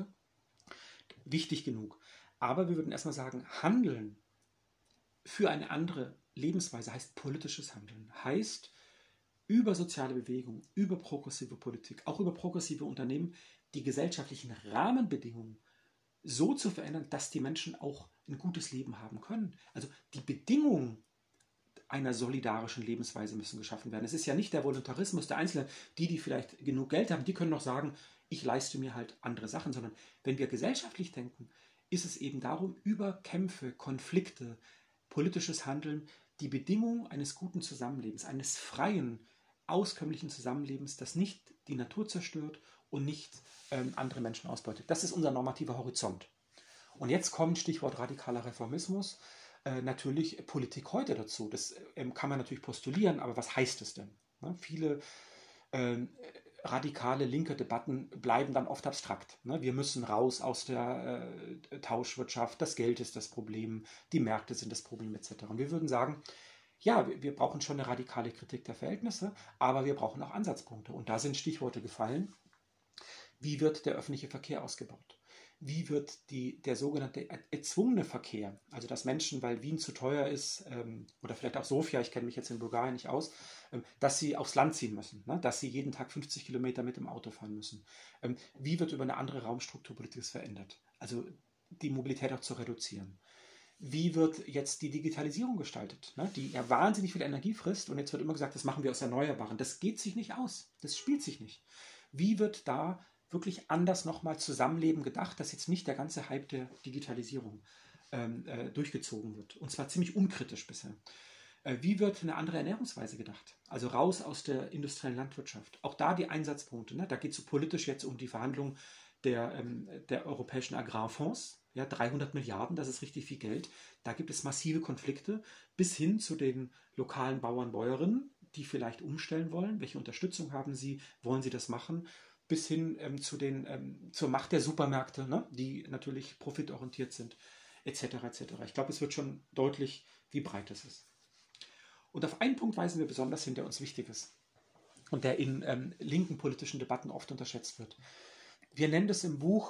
Wichtig genug. Aber wir würden erstmal sagen, Handeln für eine andere Lebensweise heißt politisches Handeln. Heißt, über soziale Bewegung, über progressive Politik, auch über progressive Unternehmen, die gesellschaftlichen Rahmenbedingungen so zu verändern, dass die Menschen auch ein gutes Leben haben können. Also die Bedingungen einer solidarischen Lebensweise müssen geschaffen werden. Es ist ja nicht der Voluntarismus der Einzelnen, die, die vielleicht genug Geld haben, die können noch sagen, ich leiste mir halt andere Sachen, sondern wenn wir gesellschaftlich denken, ist es eben darum, über Kämpfe, Konflikte, politisches Handeln, die Bedingungen eines guten Zusammenlebens, eines freien, auskömmlichen Zusammenlebens, das nicht die Natur zerstört und nicht ähm, andere Menschen ausbeutet. Das ist unser normativer Horizont. Und jetzt kommt Stichwort radikaler Reformismus, äh, natürlich Politik heute dazu. Das ähm, kann man natürlich postulieren, aber was heißt es denn? Ne? Viele ähm, radikale linke Debatten bleiben dann oft abstrakt. Ne? Wir müssen raus aus der äh, Tauschwirtschaft, das Geld ist das Problem, die Märkte sind das Problem et cetera. Und wir würden sagen, ja, wir, wir brauchen schon eine radikale Kritik der Verhältnisse, aber wir brauchen auch Ansatzpunkte. Und da sind Stichworte gefallen. Wie wird der öffentliche Verkehr ausgebaut? Wie wird die, der sogenannte erzwungene Verkehr, also dass Menschen, weil Wien zu teuer ist, ähm, oder vielleicht auch Sofia, ich kenne mich jetzt in Bulgarien nicht aus, ähm, dass sie aufs Land ziehen müssen, ne? Dass sie jeden Tag fünfzig Kilometer mit dem Auto fahren müssen. Ähm, wie wird über eine andere Raumstrukturpolitik verändert? Also die Mobilität auch zu reduzieren. Wie wird jetzt die Digitalisierung gestaltet, ne? Die ja wahnsinnig viel Energie frisst und jetzt wird immer gesagt, das machen wir aus Erneuerbaren. Das geht sich nicht aus, das spielt sich nicht. Wie wird da wirklich anders nochmal Zusammenleben gedacht, dass jetzt nicht der ganze Hype der Digitalisierung ähm, äh, durchgezogen wird. Und zwar ziemlich unkritisch bisher. Äh, wie wird eine andere Ernährungsweise gedacht? Also raus aus der industriellen Landwirtschaft. Auch da die Einsatzpunkte. Ne? Da geht es so politisch jetzt um die Verhandlung der, ähm, der europäischen Agrarfonds. Ja, dreihundert Milliarden, das ist richtig viel Geld. Da gibt es massive Konflikte bis hin zu den lokalen Bauern, Bäuerinnen, die vielleicht umstellen wollen. Welche Unterstützung haben sie? Wollen sie das machen? Bis hin ähm, zu den, ähm, zur Macht der Supermärkte, ne? Die natürlich profitorientiert sind, et cetera et cetera. Ich glaube, es wird schon deutlich, wie breit es ist. Und auf einen Punkt weisen wir besonders hin, der uns wichtig ist und der in ähm, linken politischen Debatten oft unterschätzt wird. Wir nennen das im Buch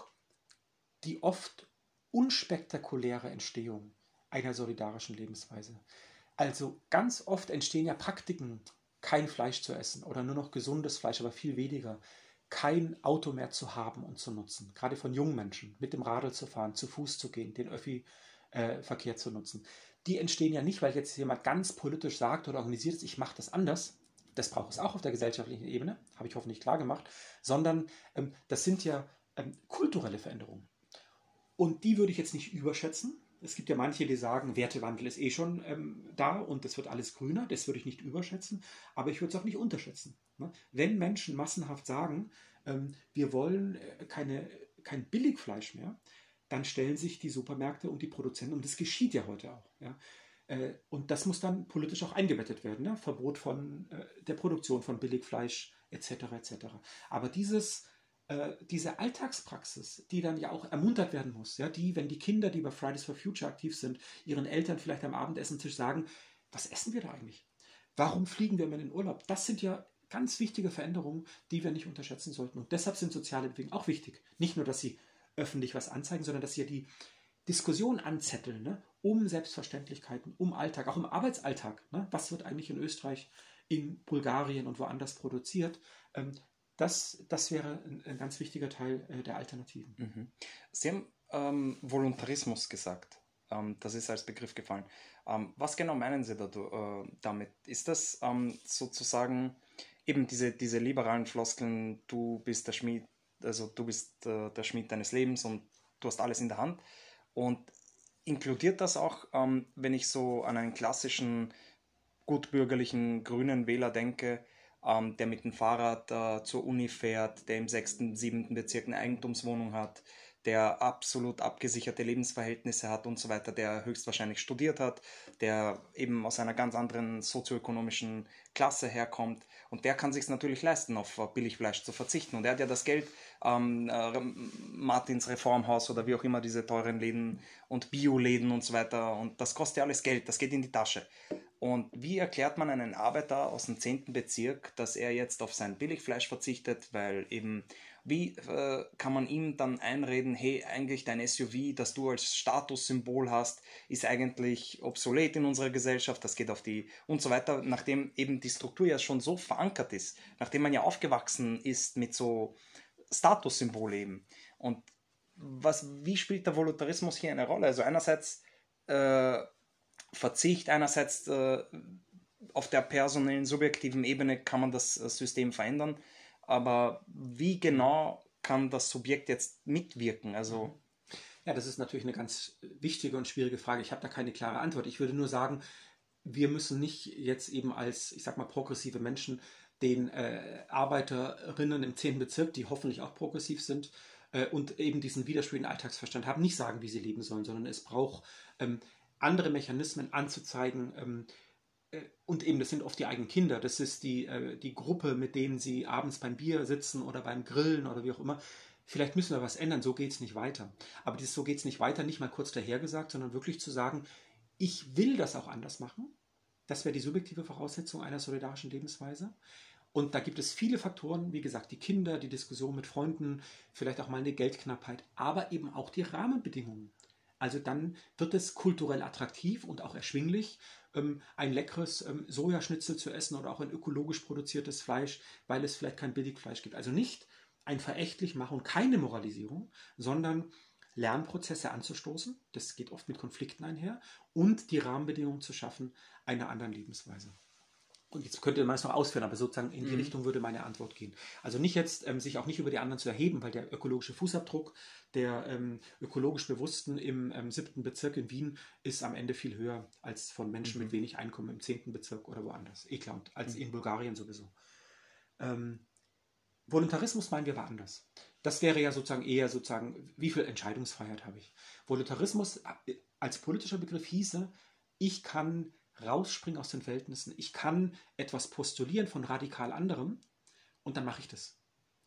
die oft unspektakuläre Entstehung einer solidarischen Lebensweise. Also ganz oft entstehen ja Praktiken, kein Fleisch zu essen oder nur noch gesundes Fleisch, aber viel weniger. Kein Auto mehr zu haben und zu nutzen, gerade von jungen Menschen, mit dem Radl zu fahren, zu Fuß zu gehen, den Öffi-Verkehr äh, zu nutzen. Die entstehen ja nicht, weil jetzt jemand ganz politisch sagt oder organisiert ist, ich mache das anders, das braucht es auch auf der gesellschaftlichen Ebene, habe ich hoffentlich klar gemacht, sondern ähm, das sind ja ähm, kulturelle Veränderungen. Und die würde ich jetzt nicht überschätzen. Es gibt ja manche, die sagen, Wertewandel ist eh schon ähm, da und das wird alles grüner. Das würde ich nicht überschätzen, aber ich würde es auch nicht unterschätzen. Ne? Wenn Menschen massenhaft sagen, ähm, wir wollen äh, keine, kein Billigfleisch mehr, dann stellen sich die Supermärkte und die Produzenten, und das geschieht ja heute auch. Ja? Äh, und das muss dann politisch auch eingebettet werden. Ne? Verbot von äh, der Produktion von Billigfleisch et cetera et cetera. Aber dieses diese Alltagspraxis, die dann ja auch ermuntert werden muss, ja, die, wenn die Kinder, die bei Fridays for Future aktiv sind, ihren Eltern vielleicht am Abendessentisch sagen, was essen wir da eigentlich? Warum fliegen wir immer in den Urlaub? Das sind ja ganz wichtige Veränderungen, die wir nicht unterschätzen sollten. Und deshalb sind soziale Bewegungen auch wichtig. Nicht nur, dass sie öffentlich was anzeigen, sondern dass sie die Diskussion anzetteln, ne? Um Selbstverständlichkeiten, um Alltag, auch im Arbeitsalltag. Ne? Was wird eigentlich in Österreich, in Bulgarien und woanders produziert? Ähm, das, das wäre ein, ein ganz wichtiger Teil äh, der Alternativen. Mhm. Sie haben ähm, Voluntarismus gesagt. Ähm, das ist als Begriff gefallen. Ähm, was genau meinen Sie da, äh, damit? Ist das ähm, sozusagen eben diese, diese liberalen Floskeln, du bist der Schmied, also du bist äh, der Schmied deines Lebens und du hast alles in der Hand? Und inkludiert das auch, ähm, wenn ich so an einen klassischen gutbürgerlichen grünen Wähler denke, ähm, der mit dem Fahrrad äh, zur Uni fährt, der im sechsten, siebten Bezirk eine Eigentumswohnung hat, der absolut abgesicherte Lebensverhältnisse hat und so weiter, der höchstwahrscheinlich studiert hat, der eben aus einer ganz anderen sozioökonomischen Klasse herkommt und der kann sich natürlich leisten, auf Billigfleisch zu verzichten und er hat ja das Geld, ähm, äh, Martins Reformhaus oder wie auch immer diese teuren Läden und Bioläden und so weiter und das kostet ja alles Geld, das geht in die Tasche. Und wie erklärt man einen Arbeiter aus dem zehnten Bezirk, dass er jetzt auf sein Billigfleisch verzichtet, weil eben, wie äh, kann man ihm dann einreden, hey, eigentlich dein S U V, das du als Statussymbol hast, ist eigentlich obsolet in unserer Gesellschaft, das geht auf die und so weiter, nachdem eben die Struktur ja schon so verankert ist, nachdem man ja aufgewachsen ist mit so Statussymbolen eben. Und was, wie spielt der Voluntarismus hier eine Rolle? Also einerseits äh, Verzicht, einerseits äh, auf der personellen, subjektiven Ebene kann man das äh, System verändern, aber wie genau kann das Subjekt jetzt mitwirken? Also ja, das ist natürlich eine ganz wichtige und schwierige Frage. Ich habe da keine klare Antwort. Ich würde nur sagen, wir müssen nicht jetzt eben als, ich sag mal, progressive Menschen den äh, Arbeiterinnen im zehnten Bezirk, die hoffentlich auch progressiv sind äh, und eben diesen widerspiegenden Alltagsverstand haben, nicht sagen, wie sie leben sollen, sondern es braucht ähm, andere Mechanismen anzuzeigen, ähm, äh, und eben, das sind oft die eigenen Kinder, das ist die, äh, die Gruppe, mit denen sie abends beim Bier sitzen oder beim Grillen oder wie auch immer. Vielleicht müssen wir was ändern, so geht es nicht weiter. Aber dieses so geht es nicht weiter, nicht mal kurz dahergesagt, sondern wirklich zu sagen, ich will das auch anders machen. Das wäre die subjektive Voraussetzung einer solidarischen Lebensweise. Und da gibt es viele Faktoren, wie gesagt, die Kinder, die Diskussion mit Freunden, vielleicht auch mal eine Geldknappheit, aber eben auch die Rahmenbedingungen. Also dann wird es kulturell attraktiv und auch erschwinglich, ähm, ein leckeres ähm, Sojaschnitzel zu essen oder auch ein ökologisch produziertes Fleisch, weil es vielleicht kein Billigfleisch gibt. Also nicht ein Verächtlichmachen, keine Moralisierung, sondern Lernprozesse anzustoßen, das geht oft mit Konflikten einher, und die Rahmenbedingungen zu schaffen einer anderen Lebensweise. Und jetzt könnte man es noch ausführen, aber sozusagen in die mhm. Richtung würde meine Antwort gehen. Also nicht jetzt, ähm, sich auch nicht über die anderen zu erheben, weil der ökologische Fußabdruck der ähm, ökologisch Bewussten im ähm, siebten Bezirk in Wien ist am Ende viel höher als von Menschen mhm. mit wenig Einkommen im zehnten Bezirk oder woanders. Eklatant, als mhm. in Bulgarien sowieso. Ähm, Voluntarismus meinen wir aber anders. Das wäre ja sozusagen eher sozusagen, wie viel Entscheidungsfreiheit habe ich? Voluntarismus als politischer Begriff hieße, ich kann rausspringen aus den Verhältnissen, ich kann etwas postulieren von radikal anderem und dann mache ich das.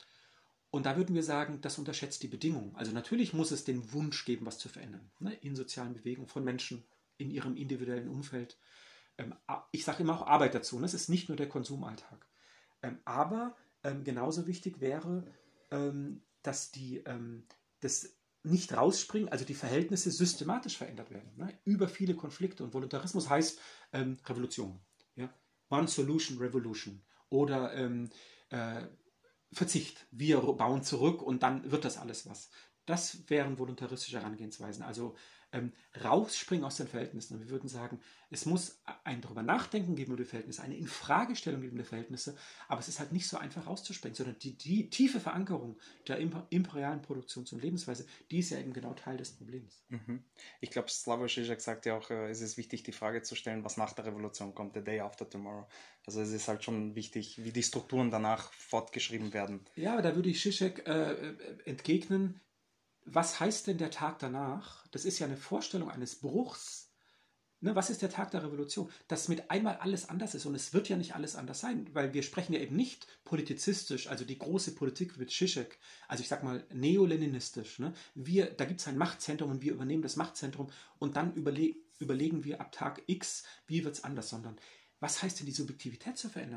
Und da würden wir sagen, das unterschätzt die Bedingungen. Also natürlich muss es den Wunsch geben, was zu verändern, ne? In sozialen Bewegungen von Menschen, in ihrem individuellen Umfeld. Ähm, ich sage immer auch Arbeit dazu, ne? Es ist nicht nur der Konsumalltag. Ähm, aber ähm, genauso wichtig wäre, ähm, dass die, ähm, das nicht rausspringen, also die Verhältnisse systematisch verändert werden, ne? Über viele Konflikte. Und Voluntarismus heißt ähm, Revolution. Ja? One Solution Revolution. Oder ähm, äh, Verzicht. Wir bauen zurück und dann wird das alles was. Das wären voluntaristische Herangehensweisen. Also ähm, rausspringen aus den Verhältnissen. Und wir würden sagen, es muss ein darüber nachdenken geben über die Verhältnisse, eine Infragestellung geben der Verhältnisse, aber es ist halt nicht so einfach rauszuspringen, sondern die, die tiefe Verankerung der imperialen Produktions- und Lebensweise, die ist ja eben genau Teil des Problems. Mhm. Ich glaube, Slavoj Žižek sagt ja auch, äh, es ist wichtig, die Frage zu stellen, was nach der Revolution kommt, the day after tomorrow. Also es ist halt schon wichtig, wie die Strukturen danach fortgeschrieben werden. Ja, da würde ich Žižek äh, entgegnen, was heißt denn der Tag danach? Das ist ja eine Vorstellung eines Bruchs. Ne, was ist der Tag der Revolution? Dass mit einmal alles anders ist und es wird ja nicht alles anders sein, weil wir sprechen ja eben nicht politizistisch, also die große Politik mit Žižek, also ich sag mal neoleninistisch. Ne? Wir, da gibt es ein Machtzentrum und wir übernehmen das Machtzentrum und dann überle überlegen wir ab Tag X, wie wird es anders, sondern was heißt denn die Subjektivität zu verändern?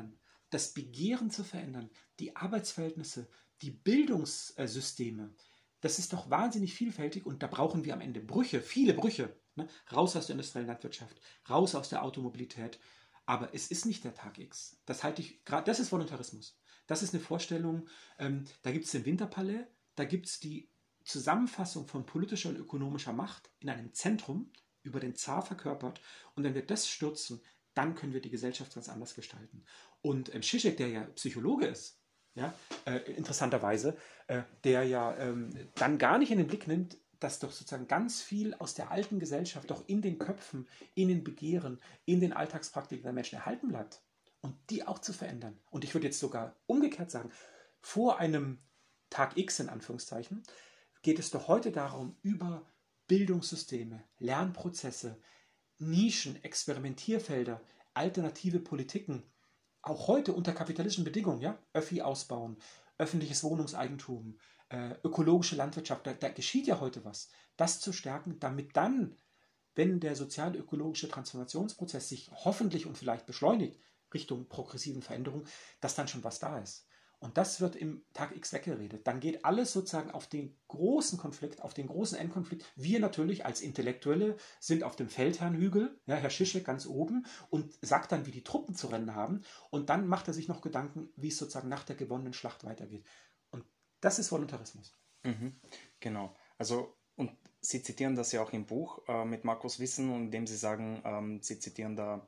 das Begehren zu verändern, die Arbeitsverhältnisse, die Bildungssysteme, das ist doch wahnsinnig vielfältig und da brauchen wir am Ende Brüche, viele Brüche. Ne? Raus aus der industriellen Landwirtschaft, raus aus der Automobilität. Aber es ist nicht der Tag X. Das halte ich gerade, das ist Voluntarismus. Das ist eine Vorstellung, ähm, da gibt es den Winterpalais, da gibt es die Zusammenfassung von politischer und ökonomischer Macht in einem Zentrum, über den Zar verkörpert. Und wenn wir das stürzen, dann können wir die Gesellschaft ganz anders gestalten. Und ähm, Zizek, der ja Psychologe ist, ja, äh, interessanterweise, äh, der ja ähm, dann gar nicht in den Blick nimmt, dass doch sozusagen ganz viel aus der alten Gesellschaft doch in den Köpfen, in den Begehren, in den Alltagspraktiken der Menschen erhalten bleibt. Und die auch zu verändern. Und ich würde jetzt sogar umgekehrt sagen, vor einem Tag X in Anführungszeichen, geht es doch heute darum, über Bildungssysteme, Lernprozesse, Nischen, Experimentierfelder, alternative Politiken, auch heute unter kapitalistischen Bedingungen, ja, Öffi ausbauen, öffentliches Wohnungseigentum, äh, ökologische Landwirtschaft, da, da geschieht ja heute was, das zu stärken, damit dann, wenn der sozial-ökologische Transformationsprozess sich hoffentlich und vielleicht beschleunigt, Richtung progressiven Veränderung, dass dann schon was da ist. Und das wird im Tag X weggeredet. Dann geht alles sozusagen auf den großen Konflikt, auf den großen Endkonflikt. Wir natürlich als Intellektuelle sind auf dem Feldherrnhügel, ja, Herr Zizek ganz oben und sagt dann, wie die Truppen zu rennen haben. Und dann macht er sich noch Gedanken, wie es sozusagen nach der gewonnenen Schlacht weitergeht. Und das ist Voluntarismus. Mhm, genau. Also, und Sie zitieren das ja auch im Buch äh, mit Markus Wissen, indem Sie sagen, ähm, Sie zitieren da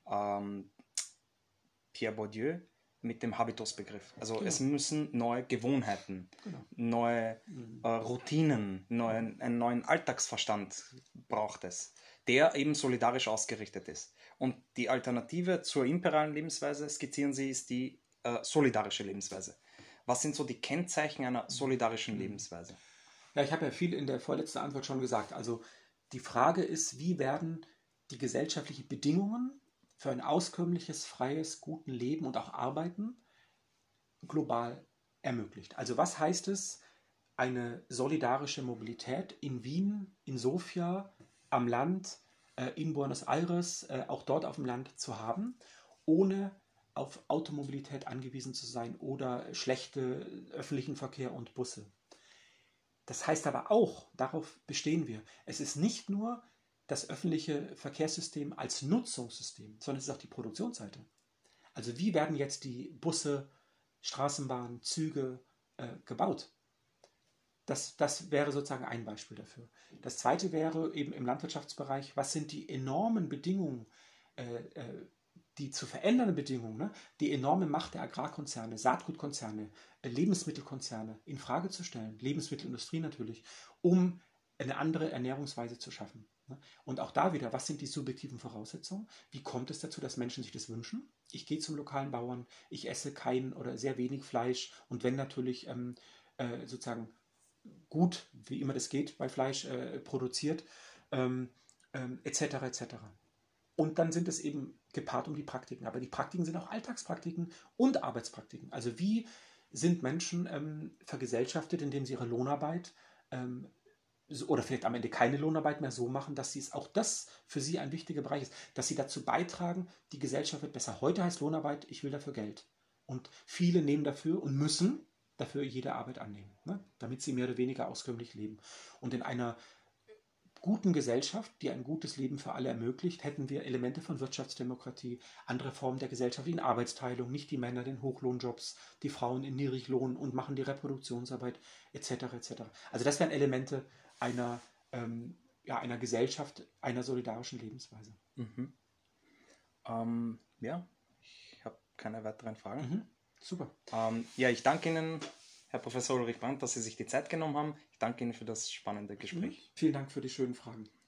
ähm, Pierre Bourdieu mit dem Habitusbegriff. Also genau. Es müssen neue Gewohnheiten, genau. neue äh, Routinen, neue, einen neuen Alltagsverstand braucht es, der eben solidarisch ausgerichtet ist. Und die Alternative zur imperialen Lebensweise, skizzieren Sie, ist die äh, solidarische Lebensweise. Was sind so die Kennzeichen einer solidarischen Lebensweise? Ja, ich habe ja viel in der vorletzten Antwort schon gesagt. Also die Frage ist, wie werden die gesellschaftlichen Bedingungen für ein auskömmliches, freies, guten Leben und auch Arbeiten global ermöglicht. Also was heißt es, eine solidarische Mobilität in Wien, in Sofia, am Land, äh, in Buenos Aires, äh, auch dort auf dem Land zu haben, ohne auf Automobilität angewiesen zu sein oder schlechte öffentlichen Verkehr und Busse. Das heißt aber auch, darauf bestehen wir, es ist nicht nur das öffentliche Verkehrssystem als Nutzungssystem, sondern es ist auch die Produktionsseite. Also wie werden jetzt die Busse, Straßenbahnen, Züge äh, gebaut? Das, das wäre sozusagen ein Beispiel dafür. Das zweite wäre eben im Landwirtschaftsbereich, was sind die enormen Bedingungen, äh, äh, die zu verändernden Bedingungen, ne? Die enorme Macht der Agrarkonzerne, Saatgutkonzerne, äh, Lebensmittelkonzerne in Frage zu stellen, Lebensmittelindustrie natürlich, um eine andere Ernährungsweise zu schaffen. Und auch da wieder, was sind die subjektiven Voraussetzungen? Wie kommt es dazu, dass Menschen sich das wünschen? Ich gehe zum lokalen Bauern, ich esse kein oder sehr wenig Fleisch und wenn natürlich ähm, äh, sozusagen gut, wie immer das geht, bei Fleisch äh, produziert, ähm, ähm, et cetera et cetera. Und dann sind es eben gepaart um die Praktiken. Aber die Praktiken sind auch Alltagspraktiken und Arbeitspraktiken. Also wie sind Menschen ähm, vergesellschaftet, indem sie ihre Lohnarbeit ähm, oder vielleicht am Ende keine Lohnarbeit mehr so machen, dass sie es auch das für sie ein wichtiger Bereich ist, dass sie dazu beitragen, die Gesellschaft wird besser. Heute heißt Lohnarbeit, ich will dafür Geld. Und viele nehmen dafür und müssen dafür jede Arbeit annehmen, ne? Damit sie mehr oder weniger auskömmlich leben. Und in einer guten Gesellschaft, die ein gutes Leben für alle ermöglicht, hätten wir Elemente von Wirtschaftsdemokratie, andere Formen der gesellschaftlichen Arbeitsteilung, nicht die Männer in Hochlohnjobs, die Frauen in Niedriglohn und machen die Reproduktionsarbeit et cetera et cetera. Also das wären Elemente einer, ähm, ja, einer Gesellschaft, einer solidarischen Lebensweise. Mhm. Ähm, ja, ich habe keine weiteren Fragen. Mhm. Super. Ähm, ja, ich danke Ihnen, Herr Professor Ulrich Brandt, dass Sie sich die Zeit genommen haben. Ich danke Ihnen für das spannende Gespräch. Mhm. Vielen Dank für die schönen Fragen.